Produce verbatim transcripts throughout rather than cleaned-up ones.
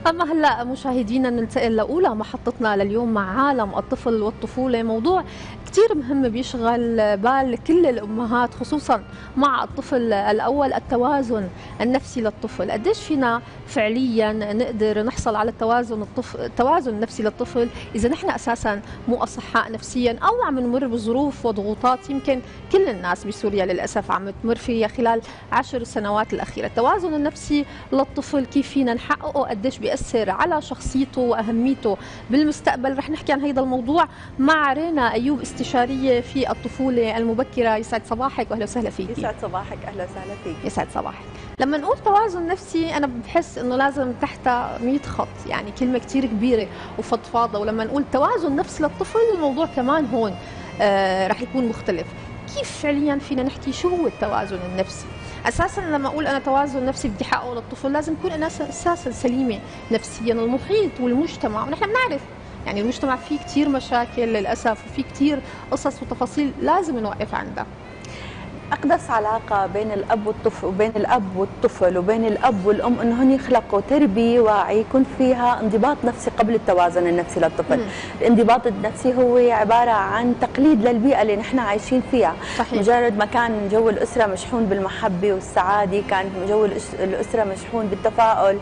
أما هلا مشاهدينا ننتقل لأولى محطتنا لليوم مع عالم الطفل والطفولة، موضوع كثير مهم بيشغل بال كل الأمهات خصوصا مع الطفل الأول، التوازن النفسي للطفل. قديش فينا فعليا نقدر نحصل على التوازن الطفل التوازن النفسي للطفل إذا نحن أساسا مو أصحاء نفسيا أو عم نمر بظروف وضغوطات يمكن كل الناس بسوريا للأسف عم تمر فيها خلال عشر سنوات الأخيرة. التوازن النفسي للطفل كيف فينا نحققه، قديش بيأثر على شخصيته وأهميته بالمستقبل. رح نحكي عن هذا الموضوع مع رينا أيوب، استشارية في الطفولة المبكرة. يسعد صباحك واهلا وسهلا فيك. يسعد صباحك، اهلا وسهلا فيك. يسعد صباحك. لما نقول توازن نفسي انا بحس انه لازم تحتها مية خط، يعني كلمة كثير كبيرة وفضفاضة، ولما نقول توازن نفسي للطفل الموضوع كمان هون آه رح يكون مختلف. كيف فعليا فينا نحكي شو هو التوازن النفسي؟ اساسا لما اقول انا توازن نفسي بدي احققه للطفل لازم يكون انا اساسا سليمه نفسيا. المحيط والمجتمع، ونحن بنعرف يعني المجتمع فيه كثير مشاكل للاسف، وفي كثير قصص وتفاصيل لازم نوقف عندها. اقدس علاقه بين الاب والطفل وبين الاب والطفل وبين الاب والام انه هن يخلقوا تربيه واعي يكون فيها انضباط نفسي قبل التوازن النفسي للطفل. مم. الانضباط النفسي هو عباره عن تقليد للبيئه اللي نحن عايشين فيها. صحيح. مجرد ما كان جو الاسره مشحون بالمحبه والسعاده، كان جو الاسره مشحون بالتفاؤل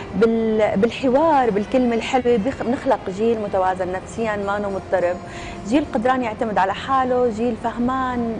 بالحوار بالكلمه الحلوه، بنخلق جيل متوازن نفسيا ما انه مضطرب، جيل قدران يعتمد على حاله، جيل فهمان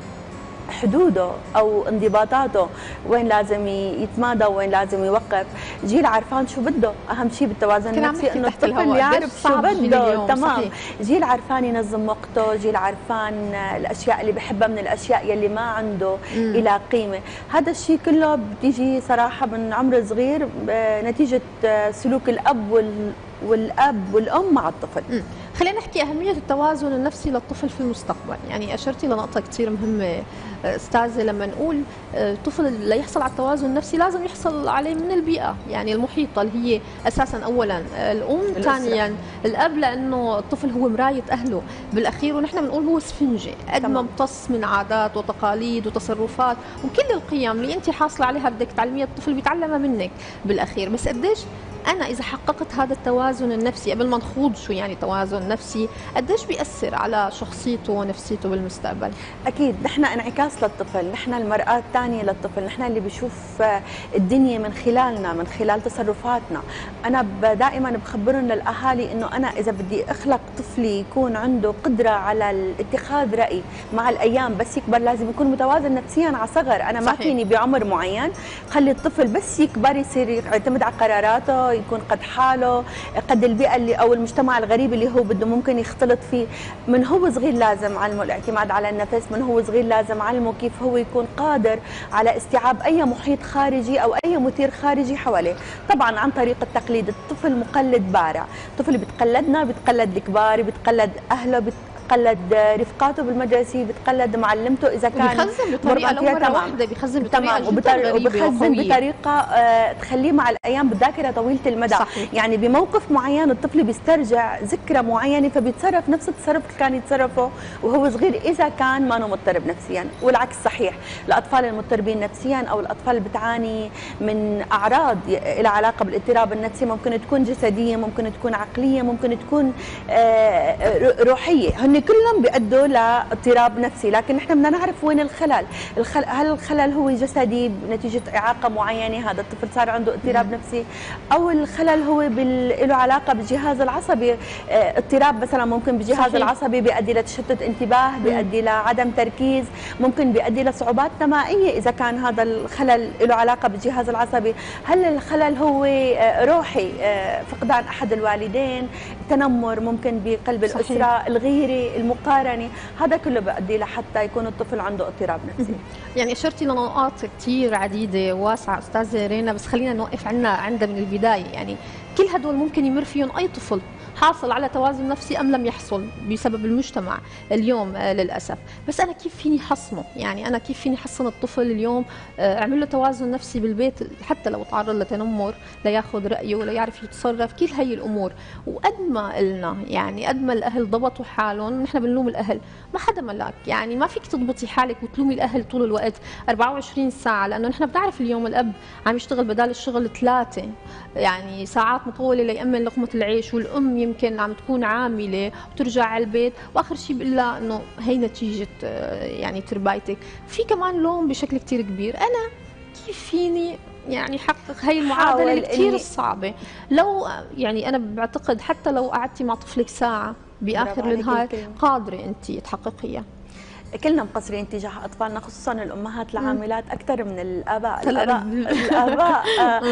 حدوده او انضباطاته، وين لازم يتمادى وين لازم يوقف، جيل عرفان شو بده. اهم شيء بالتوازن النفسي انه الطفل يعرف شو بده. تمام. صحيح. جيل عرفان ينظم وقته، جيل عرفان الاشياء اللي بحبها من الاشياء يلي ما عنده مم. الى قيمه. هذا الشيء كله بتيجي صراحه من عمر صغير نتيجه سلوك الاب وال والاب والام مع الطفل. مم. خلينا نحكي أهمية التوازن النفسي للطفل في المستقبل. يعني أشرتي لنقطة كثير مهمة أستاذة، لما نقول الطفل ليحصل على التوازن النفسي لازم يحصل عليه من البيئة، يعني المحيطة اللي هي أساسا أولا الأم، ثانيا الأب، لأنه الطفل هو مراية أهله بالأخير، ونحن بنقول هو سفنجة قد ما امتص من عادات وتقاليد وتصرفات وكل القيم اللي أنت حاصلة عليها بدك تعلميها الطفل بيتعلمها منك بالأخير. بس قديش أنا إذا حققت هذا التوازن النفسي، قبل ما نخوض شو يعني توازن نفسي، قديش بيأثر على شخصيته ونفسيته بالمستقبل؟ أكيد نحن انعكاس للطفل، نحن المرآة الثانية للطفل، نحن اللي بيشوف الدنيا من خلالنا، من خلال تصرفاتنا. أنا دائما بخبرهم للأهالي إنه أنا إذا بدي أخلق طفلي يكون عنده قدرة على اتخاذ رأي مع الأيام، بس يكبر لازم يكون متوازن نفسيا على صغر. أنا ما فيني بعمر معين خلي الطفل بس يكبر يصير يعتمد على قراراته، يكون قد حاله، قد البيئة اللي أو المجتمع الغريب اللي هو بده ممكن يختلط فيه. من هو صغير لازم علمه الاعتماد على النفس، من هو صغير لازم علمه كيف هو يكون قادر على استيعاب أي محيط خارجي أو أي مثير خارجي حواليه. طبعا عن طريق التقليد، الطفل مقلد بارع، الطفل بيتقلدنا، بيتقلد الكبار، بيتقلد أهله، بيتقلد رفقاته بالمدرسة، بيتقلد معلمته إذا كان بيخزن بطريقة لو مرة واحدة، بيخزن بطريقة جدا غريبة وبيخزن بطريقة آه تخليه مع الأيام بالذاكرة طويلة المدى. صحيح. يعني بموقف معين الطفل بيسترجع ذكرى معينة فبيتصرف نفس التصرف اللي كان يتصرفه وهو صغير إذا كان ما مضطرب نفسيا، والعكس صحيح. الأطفال المضطربين نفسيا أو الأطفال اللي بتعاني من أعراض لها علاقة بالاضطراب النفسي، ممكن تكون جسدية، ممكن تكون عقلية، ممكن تكون آه روحية، هن كلهم بيؤدوا لاضطراب نفسي. لكن نحن بدنا نعرف وين الخلل. الخل... هل الخلل هو جسدي نتيجة إعاقة معينة، هذا الطفل صار عنده اضطراب مم. نفسي، أو الخلل هو بال... له علاقة بالجهاز العصبي، اه... اضطراب مثلا ممكن بالجهاز صحيح. العصبي بيؤدي لتشتت انتباه، بيؤدي لعدم تركيز، ممكن بيؤدي لصعوبات نمائية إذا كان هذا الخلل له علاقة بالجهاز العصبي. هل الخلل هو اه روحي، اه فقدان أحد الوالدين، تنمر ممكن بقلب صحيح. الأسرة، الغيرة، المقارنة، هذا كله بيؤدي لحتى يكون الطفل عنده اضطراب نفسي. يعني اشرتي لنقاط كثير عديده وواسعه استاذه رينا، بس خلينا نوقف عندنا عندها من البدايه. يعني كل هدول ممكن يمر فيهم اي طفل حاصل على توازن نفسي ام لم يحصل بسبب المجتمع اليوم للاسف. بس انا كيف فيني حصنه؟ يعني انا كيف فيني حصن الطفل اليوم، اعمل له توازن نفسي بالبيت حتى لو تعرض لتنمر، لياخذ رايه ولا يعرف يتصرف، كل هي الامور. وقد ما قلنا يعني قد ما الاهل ضبطوا حالهم، نحن بنلوم الاهل، ما حدا ملاك، يعني ما فيك تضبطي حالك وتلومي الاهل طول الوقت أربعة وعشرين ساعه، لانه نحن بنعرف اليوم الاب عم يشتغل بدال الشغل ثلاثه، يعني ساعات مطوله ليأمن لقمه العيش، والام يمكن عم تكون عامله وترجع على البيت، واخر شيء بقول لها انه هي نتيجه يعني تربايتك. في كمان لوم بشكل كثير كبير. انا كيف فيني يعني حقق هي المعادله اللي كثير صعبه؟ لو يعني انا بعتقد حتى لو قعدتي مع طفلك ساعه باخر النهار قادره انت تحققيها. كلنا مقصرين تجاه اطفالنا، خصوصا الامهات العاملات اكثر من الاباء. الاباء الاباء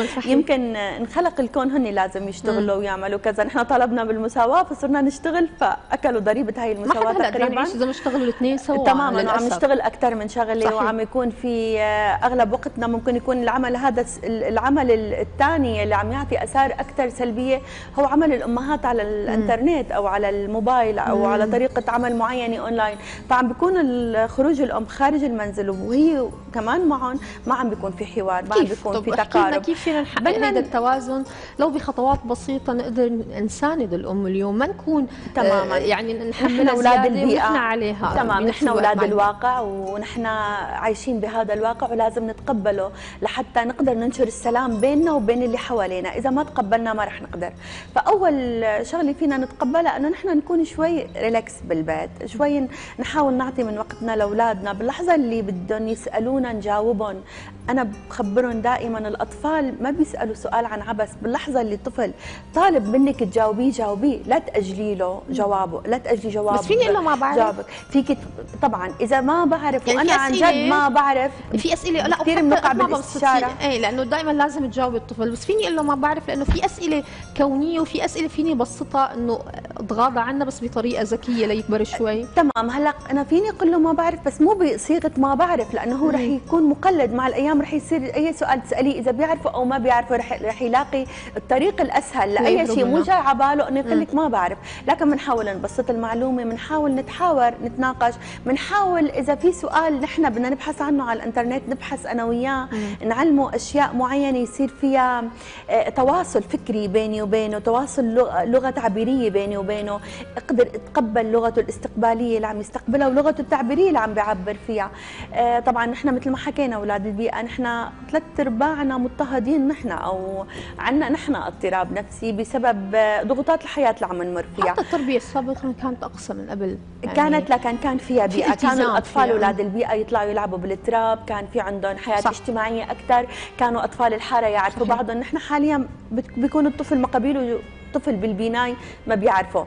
يمكن انخلق الكون هن لازم يشتغلوا ويعملوا كذا، نحن طلبنا بالمساواه فصرنا نشتغل فاكلوا ضريبه هاي المساواه تقريبا. اذا ما اشتغلوا الاثنين سوا تماما، وعم نشتغل اكثر من شغله، وعم يكون في اغلب وقتنا ممكن يكون العمل هذا العمل الثاني اللي عم يعطي اثار اكثر سلبيه هو عمل الامهات على الانترنت او على الموبايل او مم. على طريقه عمل معينه اونلاين، فعم بيكون خروج الام خارج المنزل وهي كمان معهم ما عم بيكون في حوار، ما عم بيكون في تقارب. كيف فينا نحقق هذا التوازن لو بخطوات بسيطه نقدر نساند الام اليوم، ما نكون تماما يعني نحمل اولاد البيئه عليها. تمام، نحن اولاد الواقع ونحن عايشين بهذا الواقع ولازم نتقبله لحتى نقدر ننشر السلام بيننا وبين اللي حوالينا، اذا ما تقبلنا ما رح نقدر. فاول شغله فينا نتقبلها انه نحن نكون شوي ريلاكس بالبيت، شوي نحاول نعطي من وقتنا لاولادنا، باللحظه اللي بدهم يسالونا نجاوبهم. انا بخبرهم دائما الاطفال ما بيسالوا سؤال عن عبث، باللحظه اللي الطفل طالب منك تجاوبيه جاوبيه، لا تاجلي له جوابه، لا تاجلي جوابه. بس فيني الا ما بعرف جوابك فيك طبعا اذا ما بعرف يعني وانا عن جد ما بعرف. في اسئله لا كثير بنقع بالاستشاره، ايه لانه دائما لازم تجاوبي الطفل، بس فيني الا ما بعرف لانه في اسئله كونيه وفي اسئله فيني بسطها انه اتغاضى عنها بس بطريقه ذكيه ليكبر شوي. تمام، هلا انا فيني اقول له ما بعرف بس مو بصيغه ما بعرف، لانه هو رح يكون مقلد مع الايام، رح يصير اي سؤال تساليه اذا بيعرفه او ما بيعرفه رح رح يلاقي الطريق الاسهل لاي شيء، مو جاي على باله انه يقول لك ما بعرف. لكن بنحاول نبسط المعلومه، بنحاول نتحاور نتناقش، بنحاول اذا في سؤال نحن بدنا نبحث عنه على الانترنت نبحث انا وياه، نعلمه اشياء معينه يصير فيها تواصل فكري بيني وبينه، تواصل لغه تعبيريه بيني وبينه، اقدر اتقبل لغته الاستقباليه اللي عم يستقبلها ولغته التعبيريه اللي عم بيعبر فيها. آه طبعا نحن مثل ما حكينا اولاد البيئه، نحن ثلاث ارباعنا مضطهدين نحن او عندنا نحن اضطراب نفسي بسبب ضغوطات الحياه اللي عم نمر فيها. حتى التربيه السابقه كانت اقصى من قبل يعني كانت، لكن كان فيها بيئه، كانوا الاطفال اولاد البيئه يطلعوا يلعبوا بالتراب، كان في عندهم حياه صح. اجتماعيه اكثر، كانوا اطفال الحاره يعرفوا بعضهم. نحن حاليا بيكون الطفل ما قبيله طفل بالبناي ما بيعرفه،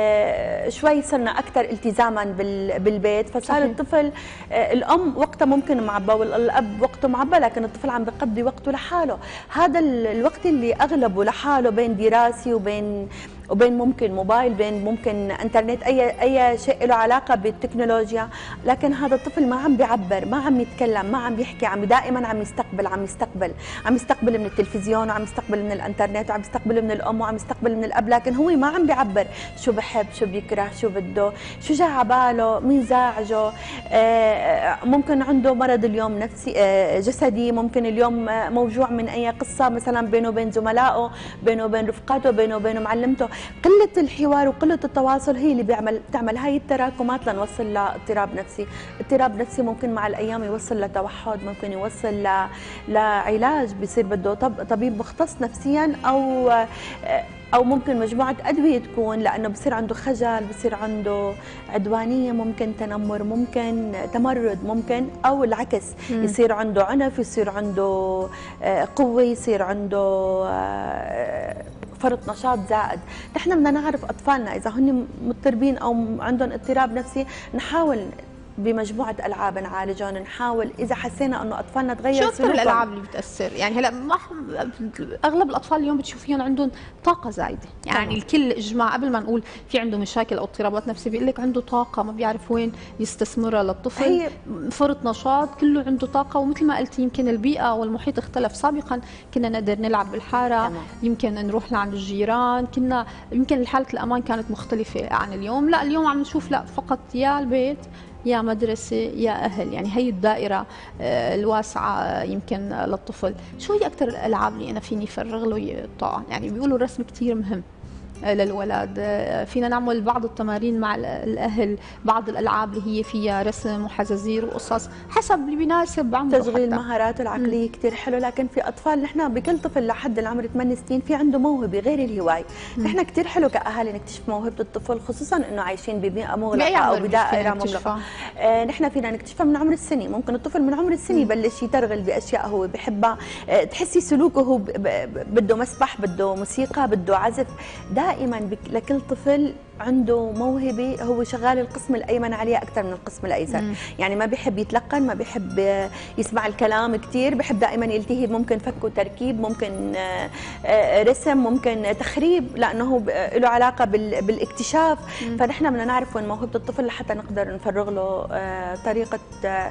آه شوي صرنا اكثر التزاما بالبيت، فصار صحيح. الطفل آه الام وقتها ممكن معبى والاب وقته معبى، لكن الطفل عم بقضي وقته لحاله. هذا الوقت اللي اغلبه لحاله بين دراسي وبين وبين ممكن موبايل، بين ممكن انترنت، اي اي شيء له علاقه بالتكنولوجيا، لكن هذا الطفل ما عم بيعبر، ما عم يتكلم، ما عم بيحكي، عم دائما عم يستقبل عم يستقبل عم يستقبل من التلفزيون، وعم يستقبل من الانترنت، وعم يستقبل من الام، وعم يستقبل من الاب، لكن هو ما عم بيعبر شو بحب، شو بيكره، شو بده، شو جا على باله، مين زعجه. آه ممكن عنده مرض اليوم نفسي آه جسدي، ممكن اليوم موجوع من اي قصه مثلا بينه وبين زملائه، بينه وبين رفقاته، بينه وبين معلمته. قله الحوار وقله التواصل هي اللي بيعمل بتعمل هاي التراكمات لنوصل لاضطراب نفسي. اضطراب نفسي ممكن مع الايام يوصل لتوحد، ممكن يوصل ل... لعلاج، بيصير بده طب... طبيب مختص نفسيا، او او ممكن مجموعه ادويه تكون، لانه بصير عنده خجل، بصير عنده عدوانيه، ممكن تنمر، ممكن تمرد، ممكن او العكس م. يصير عنده عنف، يصير عنده قوه، يصير عنده فرط نشاط زائد. نحن بدنا نعرف اطفالنا اذا هن مضطربين او عندهم اضطراب نفسي، نحاول بمجموعه العاب نعالجهم، نحاول اذا حسينا انه اطفالنا تغير شو سلوكهم. اكثر الالعاب اللي بتاثر؟ يعني هلا ما اغلب الاطفال اليوم بتشوفيهم عندهم طاقه زايده، يعني طبعا. الكل اجماع قبل ما نقول في عنده مشاكل او اضطرابات نفسيه بيقول لك عنده طاقه ما بيعرف وين يستثمرها للطفل، هي فرط نشاط كله عنده طاقه. ومثل ما قلتي يمكن البيئه والمحيط اختلف، سابقا كنا نقدر نلعب بالحاره تمام. يمكن نروح لعند الجيران، كنا يمكن حاله الامان كانت مختلفه عن اليوم. لا اليوم عم نشوف لا فقط يا البيت يا مدرسة يا أهل، يعني هي الدائرة الواسعة يمكن للطفل. شو هي أكثر الألعاب اللي أنا فيني فرغ له الطاقة؟ يعني بيقولوا الرسم كثير مهم للولد، فينا نعمل بعض التمارين مع الأهل، بعض الألعاب اللي هي فيها رسم وحزازير وقصص حسب اللي بيناسب عمره. تشغيل مهاراته العقلية كثير حلو، لكن في أطفال نحن بكل طفل لحد العمر ثمان سنين في عنده موهبة غير الهواية. نحن كثير حلو كأهالي نكتشف موهبة الطفل، خصوصا إنه عايشين ببيئة مغلقة أو بدائرة مغلقة. آه نحن فينا نكتشفها من عمر السنة، ممكن الطفل من عمر السنة يبلش يترغل بأشياء هو بحبها، آه تحسي سلوكه هو بده مسبح، بده موسيقى، بده عزف. دائما لكل طفل عنده موهبه هو شغال القسم الايمن عليها اكثر من القسم الايسر. مم. يعني ما بيحب يتلقن، ما بيحب يسمع الكلام كثير، بيحب دائما يلتهي، ممكن فك وتركيب، ممكن رسم، ممكن تخريب، لانه له علاقه بالاكتشاف. مم. فنحن بدنا نعرف وين موهبه الطفل لحتى نقدر نفرغ له طريقه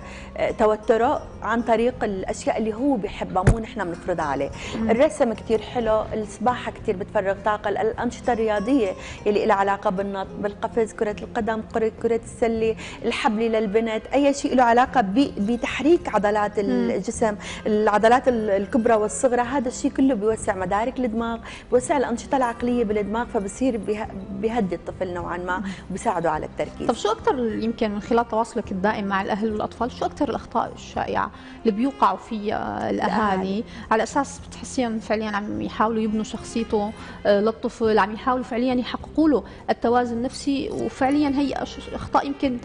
توتره عن طريق الاشياء اللي هو بيحبها، مو نحن بنفرضها عليه. مم. الرسم كثير حلو، السباحه كثير بتفرغ طاقه، الانشطه الرياضيه اللي لها علاقه بالنط، بالقفز، كرة القدم، كرة السلة، الحبل للبنت، أي شيء له علاقة بتحريك عضلات الجسم، العضلات الكبرى والصغرى، هذا الشيء كله بيوسع مدارك الدماغ، بيوسع الأنشطة العقلية بالدماغ، فبصير بيهدي الطفل نوعا ما وبيساعده على التركيز. طب شو أكثر يمكن من خلال تواصلك الدائم مع الأهل والأطفال، شو أكثر الأخطاء الشائعة اللي بيوقعوا فيها الأهالي على أساس بتحسيهم فعليا عم يحاولوا يبنوا شخصيته للطفل، عم يحاولوا فعليا يحققوا له التوازن النفسي، وفعليا هي اخطاء يمكن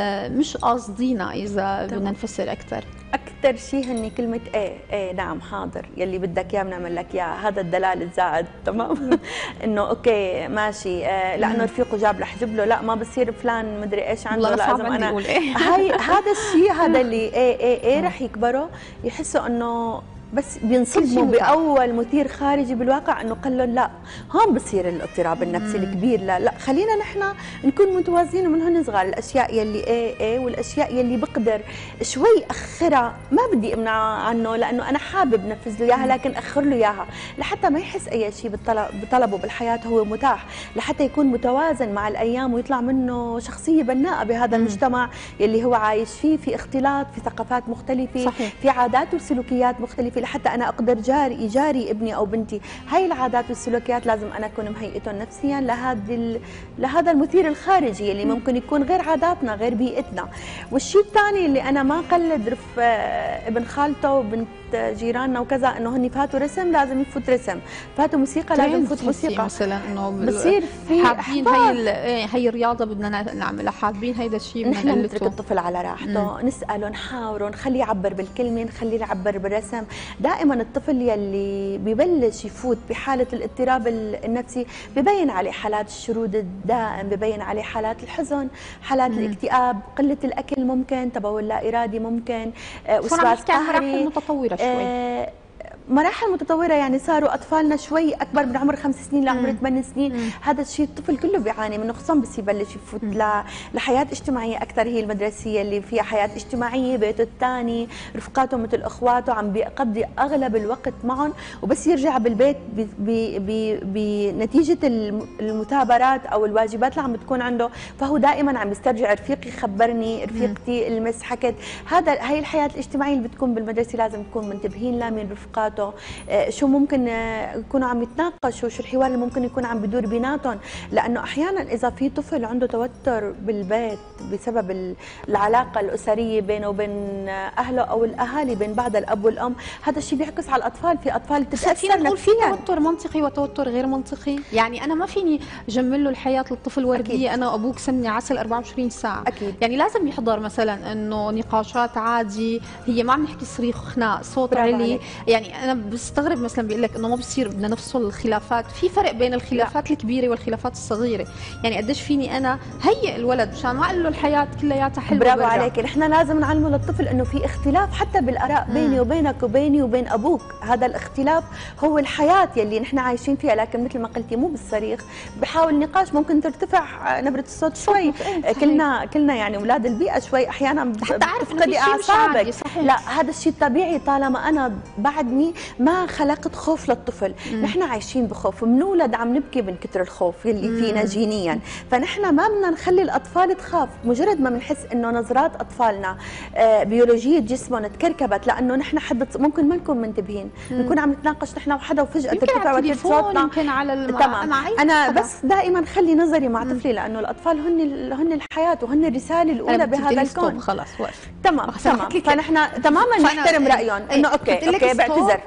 مش قاصدينها اذا بدنا نفسر اكثر؟ اكثر شيء هن كلمه ايه ايه نعم حاضر، يلي بدك اياه بنعمل لك اياه، هذا الدلال الزائد تمام. انه اوكي ماشي، آه لانه رفيقه جاب رح جيب له، لا ما بصير فلان مدري ايش عنده لازم انا إيه. هاي هذا الشيء هذا اللي ايه ايه ايه رح يكبروا يحسوا انه بس بينصدموا باول مثير خارجي بالواقع انه قال لهم لا هون بصير الاضطراب النفسي الكبير. لا لا خلينا نحن نكون متوازنين من هون صغار، الاشياء يلي ايه ايه والاشياء يلي بقدر شوي اخرها ما بدي امنع عنه لانه انا حابب نفذ له اياها، لكن اخر له اياها لحتى ما يحس اي شيء بطلب بطلبه بالحياه هو متاح، لحتى يكون متوازن مع الايام ويطلع منه شخصيه بناءه بهذا المجتمع يلي هو عايش فيه، في اختلاط، في ثقافات مختلفه، صحيح. في عادات وسلوكيات مختلفه، لحتى انا اقدر جاري جاري ابني او بنتي. هاي العادات والسلوكيات لازم انا اكون مهيئتهم نفسيا لهذا لهذا المثير الخارجي اللي ممكن يكون غير عاداتنا غير بيئتنا. والشيء الثاني اللي انا ما قلد رف ابن خالته وبنت جيراننا وكذا انه هن فاتوا رسم لازم يفوت رسم، فاتوا موسيقى لازم يفوت موسيقى، مثلا انه بصير في حابين هي هي الرياضه بدنا نعملها، حابين هيدا الشيء نحن نترك الطفل على راحته، مم. نساله نحاوره نخليه يعبر بالكلمه، نخليه يعبر بالرسم. دائما الطفل يلي ببلش يفوت بحاله الاضطراب النفسي ببين عليه حالات الشرود الدائم، ببين عليه حالات الحزن، حالات مم. الاكتئاب، قله الاكل، ممكن تبول لا ارادي، ممكن وسواس قهري متطوره شوي. آه مراحل متطورة، يعني صاروا أطفالنا شوي أكبر من عمر خمس سنين لعمر ثمان سنين. مم. هذا الشيء الطفل كله بيعاني منه، خصوصا بس يبلش يفوت لحياة اجتماعية أكثر، هي المدرسية اللي فيها حياة اجتماعية، بيته الثاني، رفقاته مثل أخواته، عم بيقضي أغلب الوقت معهم، وبس يرجع بالبيت بنتيجة المثابرات أو الواجبات اللي عم بتكون عنده، فهو دائما عم بيسترجع رفيقي خبرني، رفيقتي المس حكت. هذا هي الحياة الاجتماعية اللي بتكون بالمدرسة، لازم نكون منتبهين لها من رفقاته، شو ممكن يكونوا عم يتناقشوا، شو الحوار اللي ممكن يكون عم بدور بيناتهم، لانه احيانا اذا في طفل عنده توتر بالبيت بسبب العلاقه الاسريه بينه وبين اهله او الاهالي بين بعض الاب والام، هذا الشيء بيعكس على الاطفال، في اطفال تتاثر نفسيا. في توتر منطقي وتوتر غير منطقي، يعني انا ما فيني جمل له الحياه للطفل ورديه، انا وابوك سمني عسل أربعة وعشرين ساعه، أكيد. يعني لازم يحضر مثلا انه نقاشات عادي، هي ما عم نحكي صريخ خناق صوت عالي، يعني انا بستغرب مثلا بيقول لك انه ما بصير بدنا نفصل الخلافات، في فرق بين الخلافات الكبيره والخلافات الصغيره، يعني قديش فيني انا هيئ الولد مشان ما اقول له الحياه كلياتها حلوه. برافو عليك، نحن لازم نعلمه للطفل انه في اختلاف حتى بالاراء بيني وبينك وبيني وبين ابوك، هذا الاختلاف هو الحياه يلي نحن عايشين فيها، لكن مثل ما قلتي مو بالصريخ، بحاول نقاش ممكن ترتفع نبره الصوت شوي، كلنا كلنا يعني اولاد البيئه شوي احيانا حتى اعرف بتفقدي اعصابك. لا هذا الشيء طبيعي طالما انا بعدني ما خلقت خوف للطفل. مم. نحن عايشين بخوف، بنولد عم نبكي من كثر الخوف اللي فينا جينيا، فنحن ما بدنا نخلي الاطفال تخاف. مجرد ما بنحس انه نظرات اطفالنا آه بيولوجيه جسمهم تكركبت لانه نحن حد ممكن ما نكون منتبهين، نكون عم نتناقش نحن وحدا وفجاه ترتفع وتر صوتنا، يمكن على الم... تمام. انا بس دائما خلي نظري مع طفلي، لانه الاطفال هن هن الحياه وهن الرساله الاولى بهذا الكون. خلص وقف تمام تمام، فنحن تماما نحترم رايهم انه اوكي اوكي بعتذر،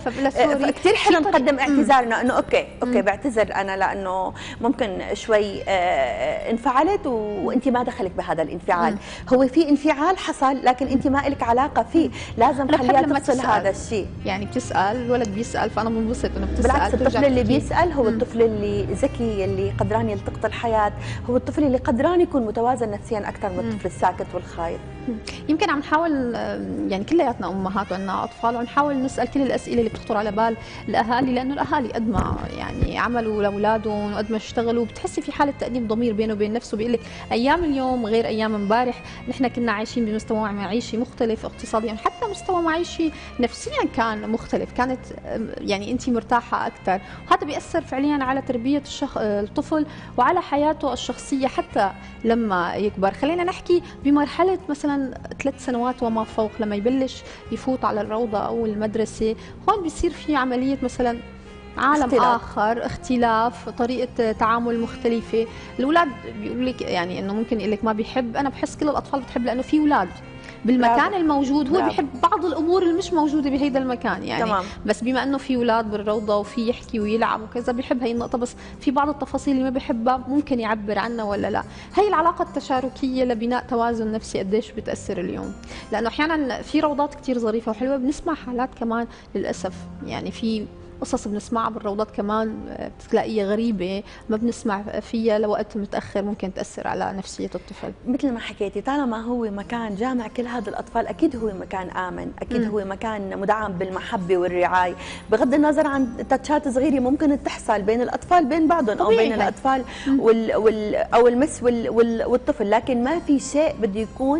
فكثير حلو نقدم اعتذارنا انه اوكي اوكي بعتذر انا لانه ممكن شوي آه انفعلت وانت ما دخلك بهذا الانفعال. مم. هو في انفعال حصل لكن انت ما لك علاقه فيه، لازم خليها تفصل هذا الشيء. يعني بتسال الولد بيسال، فانا بنبسط انه بتسال. بالعكس الطفل اللي بيسال هو الطفل اللي ذكي، اللي قدران يلتقط الحياه، هو الطفل اللي قدران يكون متوازن نفسيا اكثر من الطفل الساكت والخايف. يمكن عم نحاول يعني كلياتنا امهات وعندنا اطفال ونحاول نسال كل الاسئله اللي بتخطر على بال الاهالي، لانه الاهالي قد ما يعني عملوا لاولادهم وقد ما اشتغلوا بتحسي في حاله تأنيب ضمير بينه وبين نفسه، بيقول لك ايام اليوم غير ايام امبارح، نحن كنا عايشين بمستوى معيشي مختلف اقتصاديا، حتى مستوى معيشي نفسيا كان مختلف، كانت يعني انت مرتاحه اكثر، وهذا بيأثر فعليا على تربيه الشخ... الطفل وعلى حياته الشخصيه حتى لما يكبر. خلينا نحكي بمرحله مثلا ثلاث سنوات وما فوق، لما يبلش يفوت على الروضه او المدرسه، هون بيصير في عمليه مثلا عالم اختلاف. آخر، اختلاف، طريقة تعامل مختلفة. الأولاد بيقولوا لك يعني إنه ممكن يقول لك ما بيحب، أنا بحس كل الأطفال بتحب لأنه في أولاد بالمكان برافو. الموجود هو برافو. بيحب بعض الامور اللي مش موجوده بهيدا المكان يعني تمام. بس بما انه في اولاد بالروضه وفي يحكي ويلعب وكذا بيحب هي النقطه، بس في بعض التفاصيل اللي ما بيحبها ممكن يعبر عنها ولا لا. هي العلاقه التشاركيه لبناء توازن نفسي قديش بتاثر اليوم، لانه احيانا في روضات كثير ظريفه وحلوه، بنسمع حالات كمان للاسف يعني في قصص بنسمعها بالروضات كمان بتلاقيها غريبة ما بنسمع فيها لوقت متأخر، ممكن تأثر على نفسية الطفل. مثل ما حكيتي طالما هو مكان جامع كل هذا الأطفال أكيد هو مكان آمن، أكيد م. هو مكان مدعم بالمحبة والرعاية، بغض النظر عن تاتشات صغيرة ممكن تحصل بين الأطفال بين بعضهم أو بين الأطفال وال وال أو المس وال وال والطفل، لكن ما في شيء بده يكون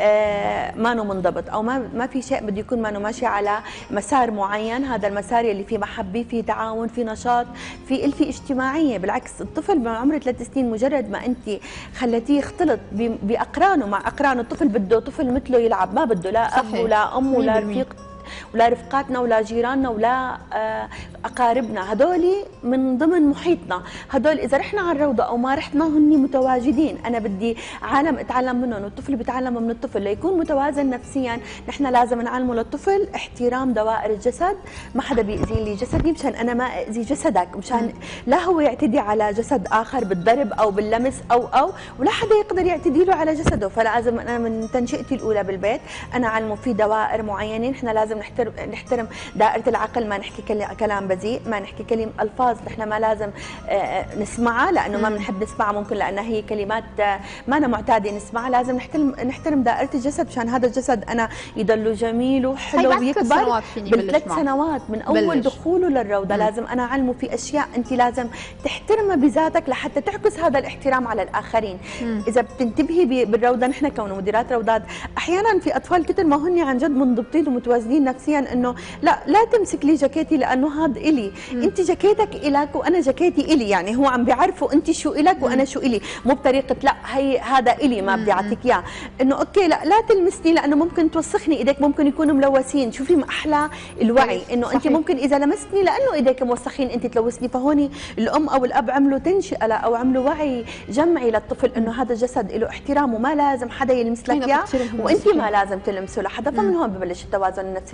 آه ما نو منضبط، أو ما ما في شيء بده يكون ما نو ماشي على مسار معين. هذا المسار اللي فيه محبة، في تعاون، في نشاط، في الفه اجتماعيه. بالعكس الطفل بعمر ثلاث سنين مجرد ما انت خليتيه يختلط باقرانه مع اقرانه، الطفل بده طفل مثله يلعب، ما بده لا اب ولا ام ولا رفيق ولا رفقاتنا ولا جيراننا ولا اقاربنا، هدول من ضمن محيطنا، هدول اذا رحنا على الروضه او ما رحنا هن متواجدين. انا بدي عالم اتعلم منهم والطفل بيتعلم من الطفل. ليكون متوازن نفسيا نحن لازم نعلمه للطفل احترام دوائر الجسد، ما حدا بيأذي لي جسدي مشان انا ما اذي جسدك، مشان لا هو يعتدي على جسد اخر بالضرب او باللمس او او ولا حدا يقدر يعتدي له على جسده. فلازم انا من تنشئتي الاولى بالبيت انا اعلمه في دوائر معينه، نحن لازم نحترم نحترم دائره العقل، ما نحكي كلام بذيء، ما نحكي كلمه الفاظ نحن ما لازم نسمعها لانه ما بنحب نسمعها، ممكن لانها هي كلمات ما انا معتاده نسمعها. لازم نحترم نحترم دائره الجسد مشان هذا الجسد انا يضل جميل وحلو ويكبر. بالثلاث سنوات من اول بلش. دخوله للروضه مم. لازم انا اعلمه في اشياء انت لازم تحترمها بذاتك لحتى تعكس هذا الاحترام على الاخرين. مم. اذا بتنتبهي بالروضه، نحن كون مديرات روضات احيانا في اطفال كثر ما هن عن جد منضبطين ومتوازنين نفسيا انه لا لا تمسك لي جاكيتي لانه هذا الي، مم. انت جاكيتك الك وانا جاكيتي الي، يعني هو عم بيعرفوا انت شو الك وانا شو الي، مو بطريقه لا هي هذا الي ما بدي اعطيك اياه، انه اوكي لا لا تلمسني لانه ممكن توسخني، ايديك ممكن يكونوا ملوثين. شوفي ما احلى الوعي انه انت ممكن اذا لمستني لانه ايديك موسخين انت تلوثني. فهون الام او الاب عملوا تنشئه او عملوا وعي جمعي للطفل انه هذا الجسد له احترام وما لازم حدا يلمس لك اياه وانت ما لازم تلمسه لحدا. فمن هون ببلش التوازن النفسي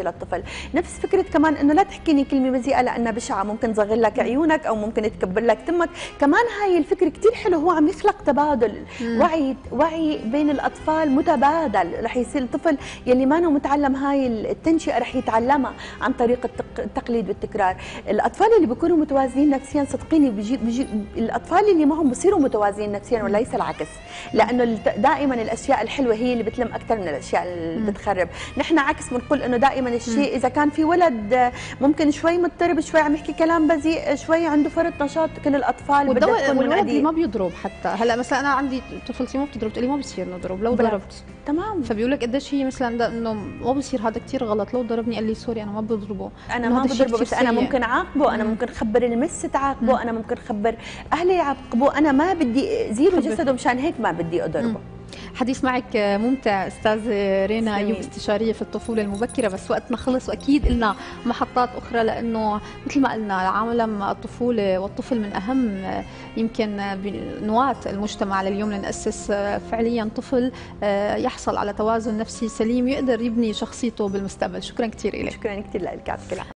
للطفل. نفس فكره كمان انه لا تحكيني كلمه بذيئه لانها بشعه، ممكن تصغر لك عيونك او ممكن تكبر لك تمك. كمان هاي الفكره كثير حلو، هو عم يخلق تبادل مم. وعي وعي بين الاطفال متبادل. رح يصير الطفل يلي ما متعلم هاي التنشئه رح يتعلمها عن طريق التقليد والتكرار. الاطفال اللي بيكونوا متوازنين نفسيا صدقيني بيجي بيجي الاطفال اللي معهم بصيروا متوازنين نفسيا وليس العكس، لانه دائما الاشياء الحلوه هي اللي بتلم اكثر من الاشياء اللي بتخرب. نحن عكس بنقول انه دائما الشيء اذا كان في ولد ممكن شوي مضطرب، شوي عم يحكي كلام بذيء، شوي عنده فرط نشاط، كل الاطفال بدها تكون والولد اللي ما بيضرب. حتى هلا مثلا انا عندي طفلتي ما بتضرب، تقول لي ما بصير نضرب لو ضربت تمام، فبيقول لك قديش هي مثلا انه ما بصير، هذا كثير غلط، لو ضربني قال لي سوري انا ما بضربه، انا ما بضربه بس انا ممكن اعاقبه، انا ممكن خبر المس تعاقبه، انا ممكن خبر اهلي يعاقبوه، انا ما بدي زيرو جسده مشان هيك ما بدي اضربه. حديث معك ممتع استاذ رينا ايوب، استشاريه في الطفوله المبكره، بس وقتنا خلص واكيد لنا محطات اخرى، لانه مثل ما قلنا عالم الطفوله والطفل من اهم يمكن نواه المجتمع لليوم، لنأسس فعليا طفل يحصل على توازن نفسي سليم يقدر يبني شخصيته بالمستقبل. شكرا كثير لك. شكرا كثير لك.